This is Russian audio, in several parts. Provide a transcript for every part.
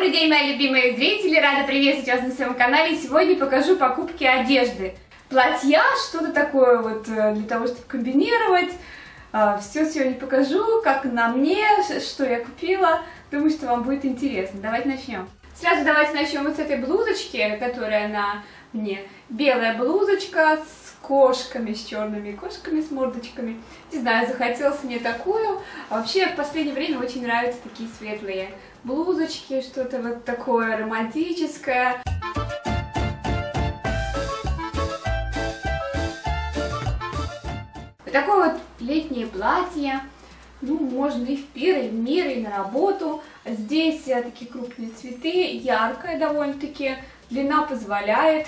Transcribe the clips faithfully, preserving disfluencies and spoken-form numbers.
Добрый день, мои любимые зрители! Рада приветствовать вас на своем канале. Сегодня покажу покупки одежды. Платья, что-то такое вот для того, чтобы комбинировать. Все сегодня покажу, как на мне, что я купила. Думаю, что вам будет интересно. Давайте начнем. Сразу давайте начнем вот с этой блузочки, которая на мне. Белая блузочка с кошками, с черными кошками, с мордочками. Не знаю, захотелось мне такую. А вообще, в последнее время очень нравятся такие светлые блузочки, что-то вот такое романтическое. Вот такое вот летнее платье. Ну, можно и в пир, и в мир, и на работу. Здесь такие крупные цветы, яркая довольно-таки, длина позволяет.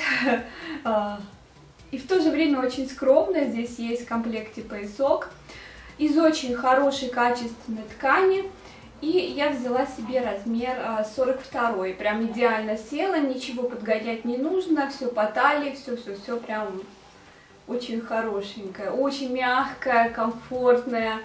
И в то же время очень скромная. Здесь есть в комплекте поясок из очень хорошей качественной ткани. И я взяла себе размер сорок два. Прям идеально села, ничего подгонять не нужно, все по талии, все-все-все прям очень хорошенькое, очень мягкое, комфортное.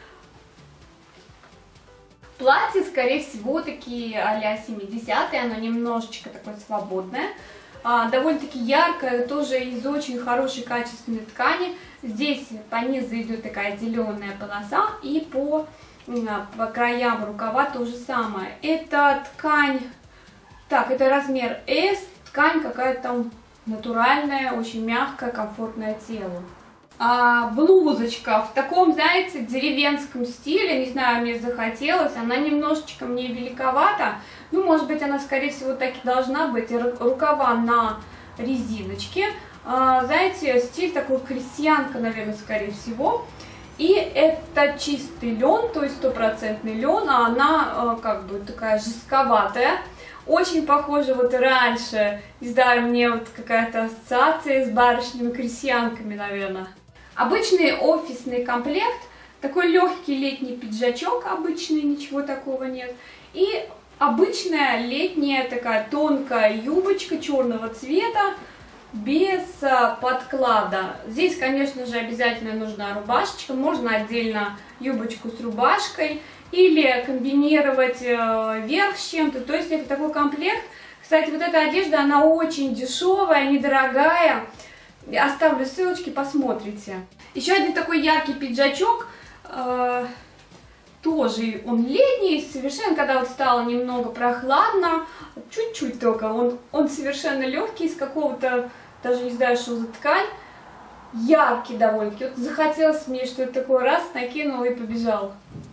Платье, скорее всего, такие а-ля семидесятые, оно немножечко такое свободное. А, довольно-таки яркое, тоже из очень хорошей качественной ткани. Здесь по низу идет такая зеленая полоса, и по, по краям рукава то же самое. Это ткань, так, это размер эс, ткань какая-то там натуральная, очень мягкая, комфортная телу. А, блузочка в таком, знаете, деревенском стиле, не знаю, мне захотелось, она немножечко мне великовата, ну, может быть, она, скорее всего, так и должна быть, рукава на резиночке, а, знаете, стиль такой крестьянка, наверное, скорее всего, и это чистый лен, то есть стопроцентный лен, а она а, как бы такая жестковатая. Очень похоже вот раньше, не знаю, мне вот какая-то ассоциация с барышнями-крестьянками, наверное. Обычный офисный комплект, такой легкий летний пиджачок обычный, ничего такого нет. И обычная летняя такая тонкая юбочка черного цвета, без подклада. Здесь, конечно же, обязательно нужна рубашечка, можно отдельно юбочку с рубашкой или комбинировать верх с чем-то. То есть это такой комплект. Кстати, вот эта одежда, она очень дешевая, недорогая. Оставлю ссылочки, посмотрите. Еще один такой яркий пиджачок. Э, тоже он летний, совершенно, когда вот стало немного прохладно. Чуть-чуть только. Он, он совершенно легкий, из какого-то, даже не знаю, что за ткань. Яркий довольно-таки. Вот захотелось мне что-то такое, раз, накинула и побежал.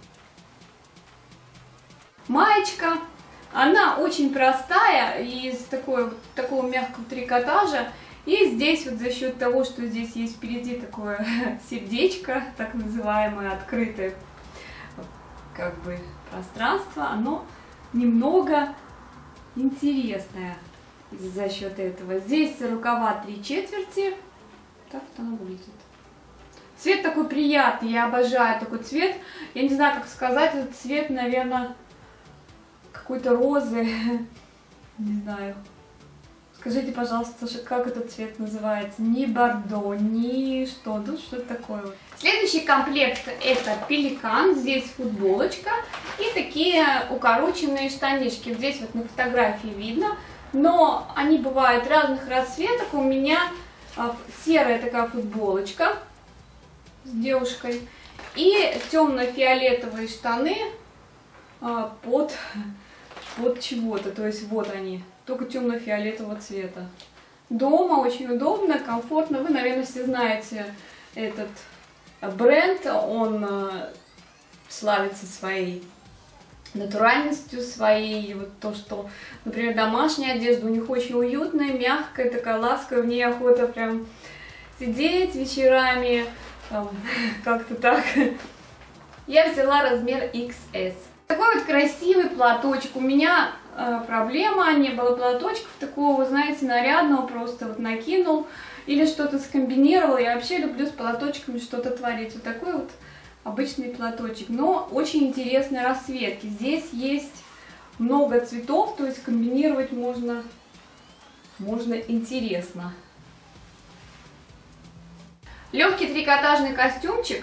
Маечка, она очень простая, из такой, такого мягкого трикотажа. И здесь вот за счет того, что здесь есть впереди такое сердечко, так называемое открытое как бы пространство, оно немного интересное за счет этого. Здесь рукава три четверти, так вот оно выглядит. Цвет такой приятный, я обожаю такой цвет. Я не знаю, как сказать, этот цвет, наверное, какой-то розы, не знаю. Скажите, пожалуйста, как этот цвет называется? Ни бордо, ни что, тут что-то такое. Следующий комплект это пеликан, здесь футболочка и такие укороченные штанишки. Здесь вот на фотографии видно, но они бывают разных расцветок. У меня серая такая футболочка с девушкой и темно-фиолетовые штаны под... под чего-то, то есть вот они, только темно-фиолетового цвета. Дома очень удобно, комфортно. Вы, наверное, все знаете этот бренд, он славится своей натуральностью, своей, вот то, что, например, домашняя одежда у них очень уютная, мягкая, такая ласковая, в ней охота прям сидеть вечерами, как-то так. Я взяла размер икс эс. Такой вот красивый платочек. У меня э, проблема, не было платочков такого, знаете, нарядного, просто вот накинул или что-то скомбинировал. Я вообще люблю с платочками что-то творить. Вот такой вот обычный платочек, но очень интересные расцветки. Здесь есть много цветов, то есть комбинировать можно, можно интересно. Легкий трикотажный костюмчик.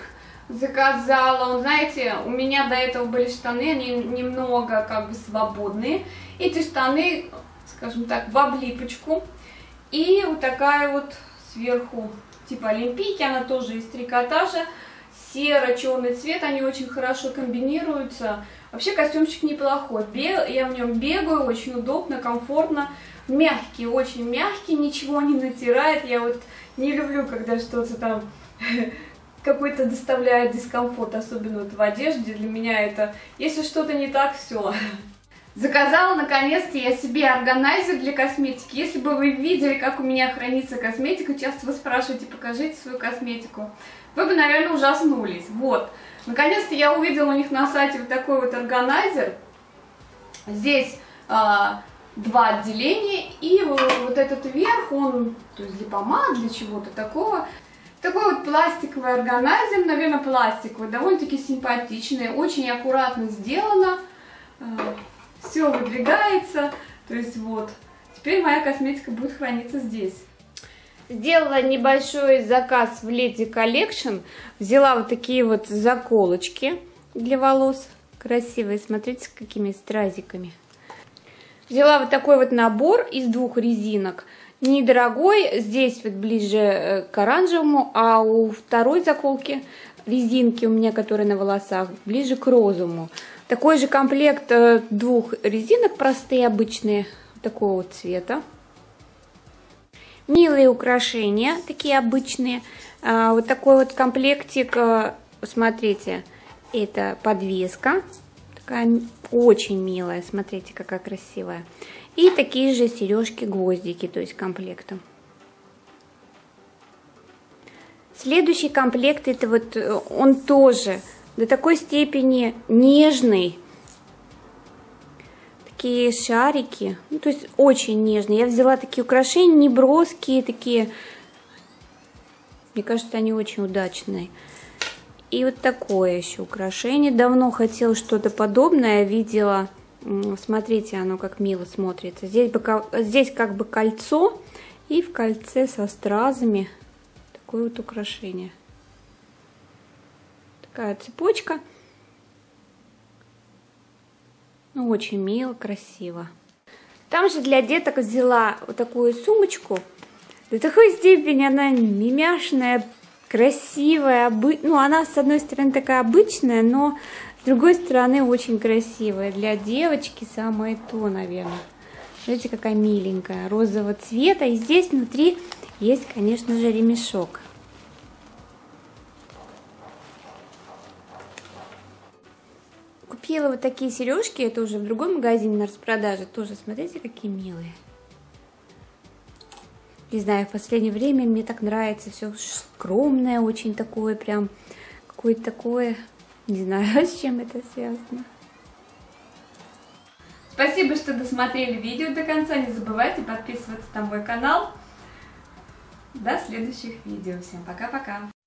заказала. Он, знаете, у меня до этого были штаны, они немного как бы свободные. Эти штаны, скажем так, в облипочку. И вот такая вот сверху, типа олимпийки, она тоже из трикотажа. Серо-черный цвет, они очень хорошо комбинируются. Вообще костюмчик неплохой. Я в нем бегаю, очень удобно, комфортно. Мягкий, очень мягкий, ничего не натирает. Я вот не люблю, когда что-то там какой-то доставляет дискомфорт, особенно вот в одежде. Для меня это, если что-то не так, все. Заказала наконец-то я себе органайзер для косметики. Если бы вы видели, как у меня хранится косметика, часто вы спрашиваете, покажите свою косметику, вы бы, наверное, ужаснулись. Вот. Наконец-то я увидела у них на сайте вот такой вот органайзер. Здесь а, два отделения, и вот этот верх, он, то есть для помад, для чего-то такого. Такой вот пластиковый органайзер, наверное, пластиковый, довольно-таки симпатичный, очень аккуратно сделано. Все выдвигается, то есть вот. Теперь моя косметика будет храниться здесь. Сделала небольшой заказ в Lady Collection. Взяла вот такие вот заколочки для волос. Красивые, смотрите, с какими стразиками. Взяла вот такой вот набор из двух резинок. Недорогой, здесь вот ближе к оранжевому, а у второй заколки резинки у меня, которые на волосах, ближе к розовому. Такой же комплект двух резинок, простые, обычные, такого вот цвета. Милые украшения, такие обычные. Вот такой вот комплектик, смотрите, это подвеска. Такая очень милая, смотрите, какая красивая. И такие же сережки-гвоздики, то есть комплектом. Следующий комплект, это вот он тоже до такой степени нежный. Такие шарики, ну, то есть очень нежные. Я взяла такие украшения, не броские, такие, мне кажется, они очень удачные. И вот такое еще украшение. Давно хотела что-то подобное, видела. Смотрите, оно как мило смотрится. Здесь, здесь как бы кольцо, и в кольце со стразами такое вот украшение. Такая цепочка. Ну, очень мило, красиво. Там же для деток взяла вот такую сумочку. До такой степени она мимяшная, красивая. Обы... Ну, она, с одной стороны, такая обычная, но с другой стороны, очень красивая. Для девочки самое то, наверное. Смотрите, какая миленькая, розового цвета. И здесь внутри есть, конечно же, ремешок. Купила вот такие сережки, это уже в другом магазине на распродаже, тоже, смотрите, какие милые. Не знаю, в последнее время мне так нравится, все скромное, очень такое, прям, какое-то такое, не знаю, с чем это связано. Спасибо, что досмотрели видео до конца, не забывайте подписываться на мой канал. До следующих видео, всем пока-пока!